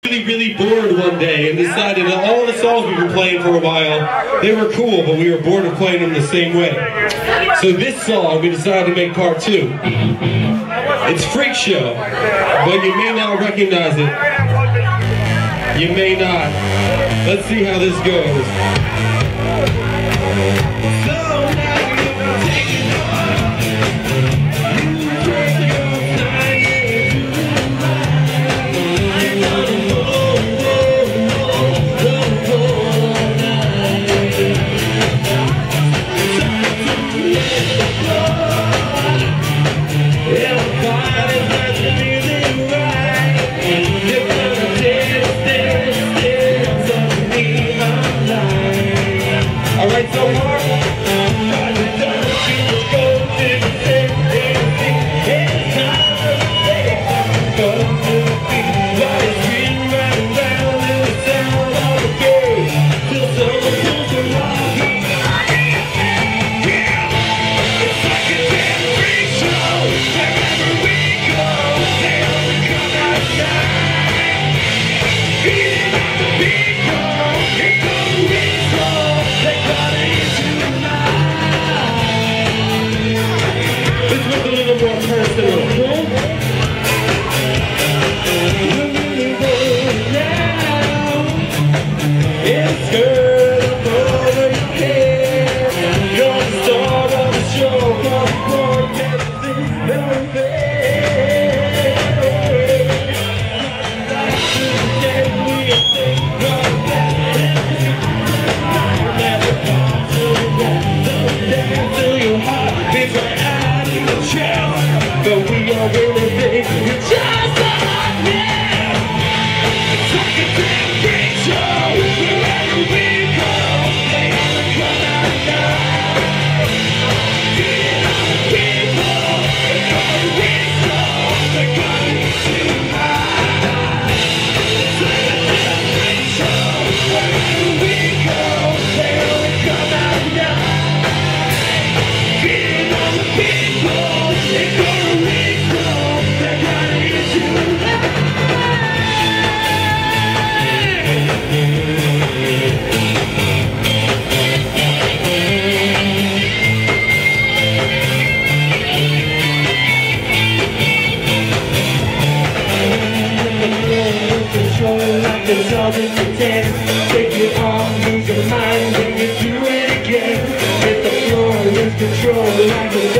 Really bored one day and decided that all the songs we were playing for a while, they were cool, but we were bored of playing them the same way. So this song, we decided to make part 2. It's Freak Show, but you may not recognize it. You may not. Let's see how this goes. Take it off, lose your mind, and you do it again. Hit the floor, lose control like a